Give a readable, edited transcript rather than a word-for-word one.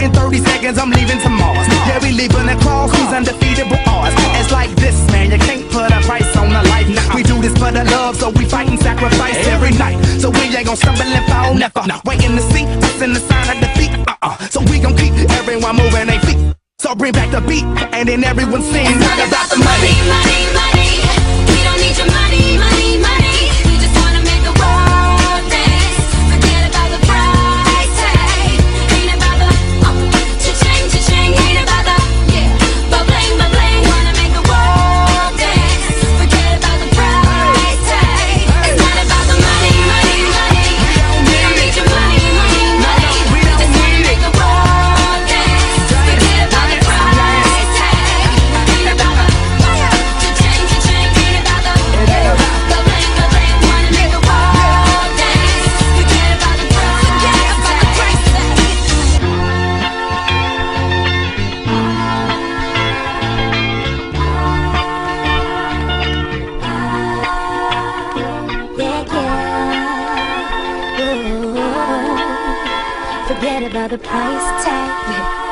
In 30 seconds, I'm leaving to Mars. Yeah, we leaving across these undefeatable odds. It's like this, man, you can't put a price on a life. Nah, we do this for the love, so we fight and sacrifice every night. So we ain't gon' stumble and fall, never. Waiting to see us in the sign of defeat. So we gon' keep everyone moving their feet. So bring back the beat, and then everyone sings. It's not about the money, money, money. We don't need your money, money, money. We just wanna make the world dance. Forget about the price tag. Ain't about the cha-ching, cha-ching. Ain't about the ba-bling, ba-bling. Wanna make the world dance. Forget about the price tag. It's not about the money, money, money. We don't need your money, money, money. We just wanna make the world dance. Forget about the price tag. Ain't about the cha-ching, cha-ching. Ain't about the ba-bling, ba-bling. Wanna make the world dance. Forget about the price tag. Forget about the price tag.